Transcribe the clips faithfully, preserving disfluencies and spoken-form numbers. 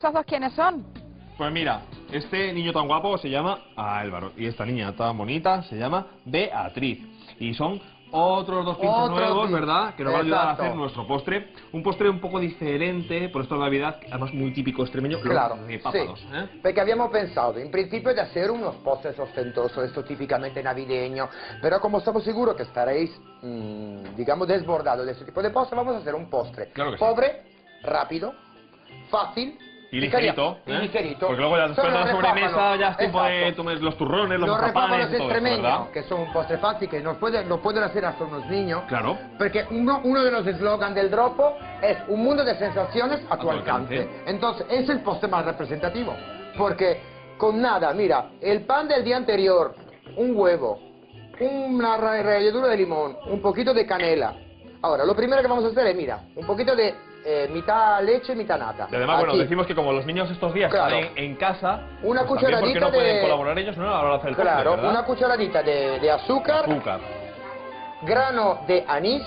¿Estos dos quiénes son? Pues mira, este niño tan guapo se llama Álvaro y esta niña tan bonita se llama Beatriz. Y son otros dos pinches Otro nuevos, pin- ¿verdad? Que nos van a ayudar a Exacto. hacer nuestro postre. Un postre un poco diferente por esta Navidad, además muy típico extremeño, Claro, los de sì, pápados, ¿eh? perché abbiamo pensato in principio di hacer unos postres ostentosos, esto típicamente navideño, pero como estamos seguros que estaréis, mmm, digamos, desbordados de este tipo de postre, vamos a hacer un postre Claro que sí. pobre, rápido, fácil Y ligerito, y ¿eh? ligerito. Porque luego ya después de Son la los sobremesa repápanos. ya es tiempo de Exacto. tomar los turrones, los Los mazapanes repápanos y todo eso, ¿verdad? extremeños, que son un postre fácil, que nos pueden, lo pueden hacer hasta unos niños. Claro. Porque uno, uno de los eslogans del Dropo es un mundo de sensaciones a tu tu alcance. alcance. Entonces, es el postre más representativo. Porque con nada, mira, el pan del día anterior, un huevo, una ra- ralladura de limón, un poquito de canela. Ahora, lo primero que vamos a hacer es, mira, un poquito de eh, mitad leche, mitad nata. Y además, bueno, Aquí. decimos que como los niños estos días Claro. están en, en casa, Una pues también, ¿por qué cucharadita no pueden de- colaborar ellos, no? A la hora de hacer el postre, Claro, ¿verdad? una cucharadita de, de azúcar, Azúcar. grano de anís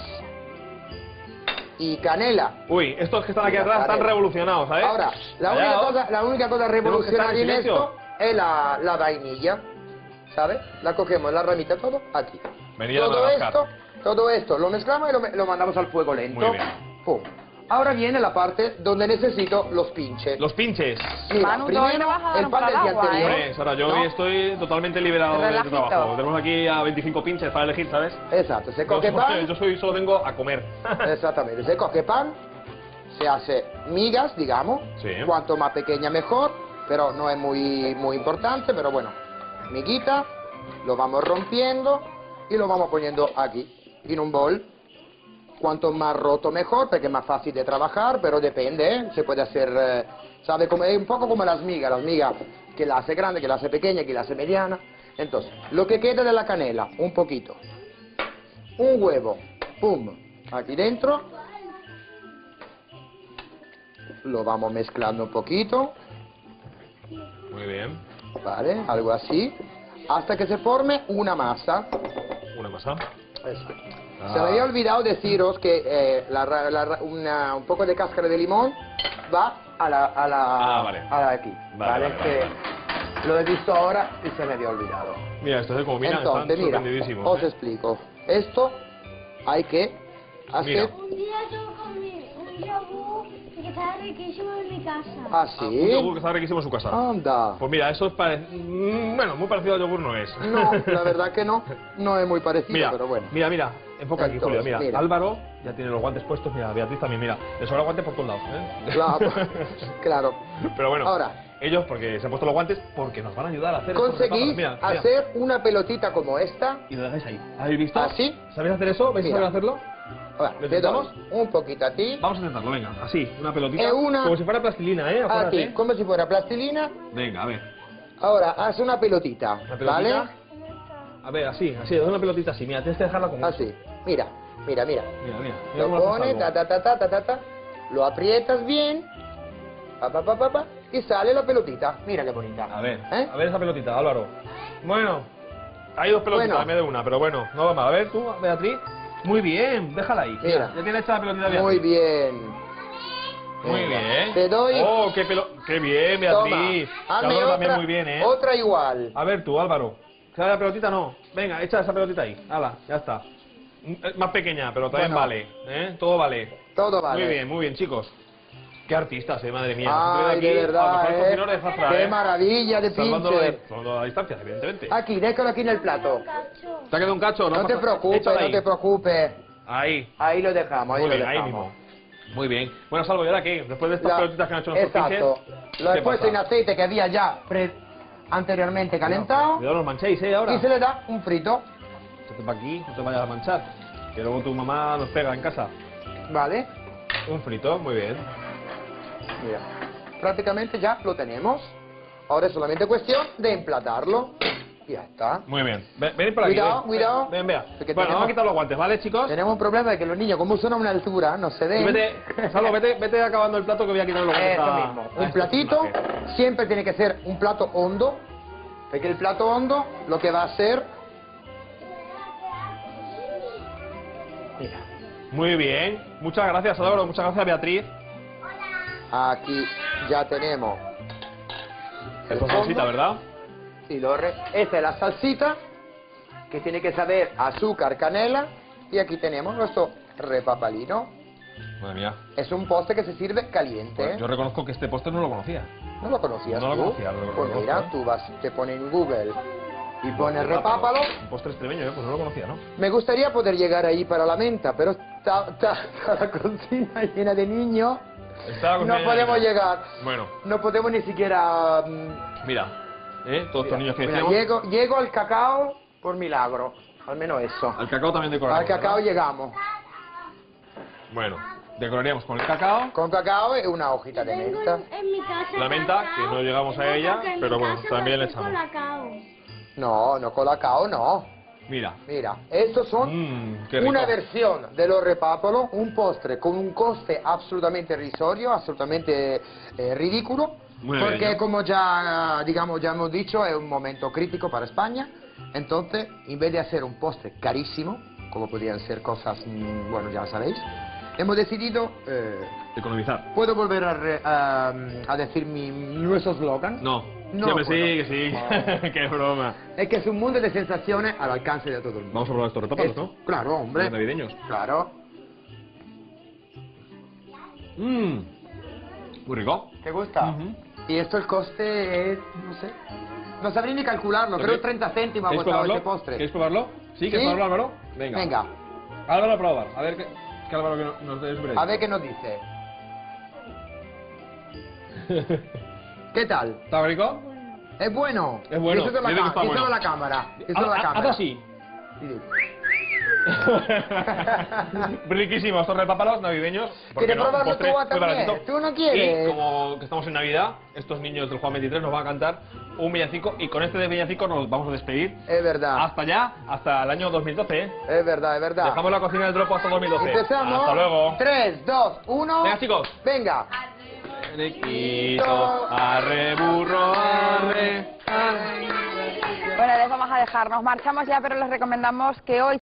y canela. Uy, estos que están aquí Mira, atrás están vale. revolucionados, ¿sabes? Ahora, la única, Callaos. cosa, la única cosa Tenemos que estar en revolucionaria en silencio. esto es la, la vainilla, ¿sabes? La cogemos, la ramita, todo aquí. Vainilla de todo Madagascar. esto, todo esto lo mezclamos y lo, me- lo mandamos al fuego lento. Muy bien. Pum. Ahora viene la parte donde necesito los pinches. Los pinches. Mira, Manu, primero hoy no vas a dar el un pan del día paraguas, anterior. ¿eh? Hombre, Sara, yo ¿no? hoy estoy totalmente liberado de Relajito. tu trabajo. Tenemos aquí a veinticinco pinches para elegir, ¿sabes? Exacto, se Yo, coge soy- pan. yo soy, solo vengo a comer. Exactamente, se coge pan, se hace migas, digamos, Sí. cuanto más pequeña mejor, pero no es muy, muy importante, pero bueno, miguita, lo vamos rompiendo y lo vamos poniendo aquí, en un bol. Cuanto más roto mejor, porque es más fácil de trabajar, pero depende, ¿eh? Se puede hacer, eh, sabe, como, es un poco como las migas, las migas que la hace grande, que la hace pequeña, que la hace mediana. Entonces, lo que queda de la canela, un poquito, un huevo, pum, aquí dentro, lo vamos mezclando un poquito, Muy bien. ¿vale? Algo así, hasta que se forme una masa. Una masa. Eso. Ah. Se me había olvidado deciros que eh, la ra- la ra- una- un poco de cáscara de limón va a la, a la, Ah, vale. a la aquí, Vale, ¿vale? vale, que vale, lo he visto ahora y se me había olvidado. Mira, estos de como miran Entonces, están mira, sorprendidísimos. os ¿eh? explico. Esto hay que hacer Mira. Un día yo comí un yogur que estaba riquísimo en mi casa. Ah, un así. yogur que está riquísimo en su casa. Anda. Pues mira, eso es pare... mm, bueno, muy parecido al yogur no es. No, la verdad que no. No es muy parecido, Mira, pero bueno. mira, mira, enfoca aquí, Entonces, Julio, mira. mira. Álvaro ya tiene los guantes puestos, mira, Beatriz también, mira. Le sobra guantes por todos lados, ¿eh? Claro, claro. Pero bueno, Ahora. ellos porque se han puesto los guantes porque nos van a ayudar a hacer estos Conseguís repápanos. Mira, mira. hacer una pelotita como esta. Y lo dejáis ahí. ¿Habéis visto? ¿Así? ¿Sabéis hacer eso? ¿Vais Mira. a saber hacerlo? Ahora, ¿Lo te doy intentamos? un poquito a ti. Vamos a intentarlo, venga, así, una pelotita. Eh, una- Como si fuera plastilina, ¿eh? Acuérdate. Aquí, como si fuera plastilina. Venga, a ver. Ahora, haz una pelotita, Una pelotita. ¿vale? A ver, así, así, una pelotita así. Mira, tienes que dejarla como Así, mira, mira, mira. Mira, mira. mira Lo cómo haces pones, algo. ta, ta, ta, ta, ta, ta, ta, lo aprietas bien, pa, pa, pa, pa, pa, y sale la pelotita. Mira qué bonita. A ver, ¿Eh? a ver esa pelotita, Álvaro. Bueno, hay dos pelotitas Bueno. en vez de una, pero bueno, no va mal. A ver, tú, Beatriz. Muy bien, déjala ahí. Mira. Ya tiene hecha la pelotita Beatriz. Muy bien. Muy Venga, bien. Te doy. Oh, qué pelo... Qué bien, Toma, Beatriz. hazme Álvaro otra, también muy bien, ¿eh? otra igual. A ver tú, Álvaro. ¿Sale la pelotita? No. Venga, echa esa pelotita ahí. Hala, ya está. Mm, es más pequeña, pero también Bueno. vale. ¿Eh? Todo vale. Todo vale. Muy bien, muy bien, chicos. Qué artistas, eh, madre mía. Ay, Nosotros de aquí, a los verdad, mejores ¿eh? cocineros de Zafra, Qué ¿eh? maravilla de Salvándolo pinche. de, salvando a distancias, evidentemente. Aquí, déjalo aquí en el plato. Cacho. ¿Te ha quedado un cacho? No te pasa- preocupes, Échala no ahí. te preocupes. Ahí. Ahí lo dejamos, ahí Muy lo bien, ahí dejamos. mismo. Muy bien. Bueno, Salvo, ¿y ahora qué? Después de estas La- pelotitas que han hecho nuestros Exacto. pinches, Lo he ¿qué puesto en pasa? aceite que había ya pre- anteriormente calentado Cuidado, no os manchéis, ¿eh? Ahora. y se le da un frito, Échate para aquí, no te vayas a manchar. Que luego tu mamá nos pega en casa. ¿vale? Un frito, muy bien. Mira, prácticamente ya lo tenemos. Ahora es solamente cuestión de emplatarlo. Y ya está. Muy bien. Ven, venid por aquí. Cuidado, ven. cuidado. Ven, vea. Porque Bueno, tenemos- vamos a quitar los guantes, ¿vale, chicos? Tenemos un problema de que los niños, como son a una altura, no se Y ven. vete, Salvo, vete, vete acabando el plato que voy a quitar los guantes. Eso a- mismo. a Un este platito personaje. siempre tiene que ser un plato hondo, porque el plato hondo lo que va a hacer... Mira, Muy bien. Muchas gracias, Álvaro. Muchas gracias, Beatriz. Aquí ya tenemos el Esto es salsita, fondo. ¿verdad? Sí, lo re- Esta es la salsita, que tiene que saber azúcar, canela. Y aquí tenemos nuestro repapalino. Madre mía. Es un postre que se sirve caliente. Pues ¿eh? yo reconozco que este postre no lo conocía. ¿No lo conocías No lo tú? conocía, lo Pues reconozco, mira, ¿eh? tú vas, te pones en Google y pones repápalo. Un postre extremeño, ¿eh? Pues no lo conocía, ¿no? Me gustaría poder llegar ahí para la menta, pero está, está- está la cocina llena de niños. Está la cocina No podemos llena. llegar. Bueno, No podemos ni siquiera... mm, mira. ¿Eh? Todos estos niños que mira, decíamos. llego, llego al cacao por milagro. Al menos eso. Al cacao también decoramos. Al cacao ¿verdad? llegamos. Bueno, decoraríamos con el cacao. Con cacao y una hojita de Tengo menta. en, en mi casa La menta, cacao, que no llegamos a ella, porque en pero mi bueno, casa también le lo hacen echamos. con cacao. No, no con cacao, no. Mira. Mira, estos son Mmm, qué rico. una versión de los repápalos, un postre con un coste absolutamente irrisorio, absolutamente eh, ridículo, Muy porque bien. como ya, digamos, ya hemos dicho, es un momento crítico para España. Entonces, en vez de hacer un postre carísimo, como podrían ser cosas, mm, bueno, ya sabéis, hemos decidido... eh, Economizar. ¿Puedo volver a, re- a, a decir mi, nuestro slogan? No. No Siempre puedo. sí, que sí. Oh. Qué broma. Es que es un mundo de sensaciones al alcance de todo el mundo. Vamos a probar estos repápalos, Es- ¿no? Claro, hombre. Los navideños. Claro. Mmm. Muy rico. ¿Te gusta? Ujú. Y esto el coste es, no sé, no sabría ni calcularlo, creo ¿Queréis- treinta céntimos ha ¿Queréis costado probarlo? este postre. ¿Queréis probarlo? ¿Sí? ¿Quieres ¿Sí? probarlo, Álvaro? Venga. Venga, Álvaro, a probar. A ver qué, qué Álvaro que no- nos des un a ver qué nos dice. ¿Qué tal? ¿Está rico? ¿Es bueno? Es bueno. Díselo a la, Dile que ca- está díselo bueno. a la cámara. Díselo a la Haz- haz cámara. así. Dile. Riquísimos estos repápalos navideños. ¿Por qué ¿Quieres no? Un probarlo postre tú muy también? baratito. ¿Tú no quieres? Y como que estamos en Navidad, estos niños del Juan veintitrés nos van a cantar un villancico y con este de villancico nos vamos a despedir. Es verdad, Hasta allá, hasta el año dos mil doce. ¿eh? es verdad, es verdad. Dejamos la cocina del dropo hasta dos mil doce. Empezamos. Hasta luego. tres, dos, uno. Venga, chicos. Venga. Riquito, arre burro, arre, arre. Bueno, les vamos a dejar. Nos marchamos ya, pero les recomendamos que hoy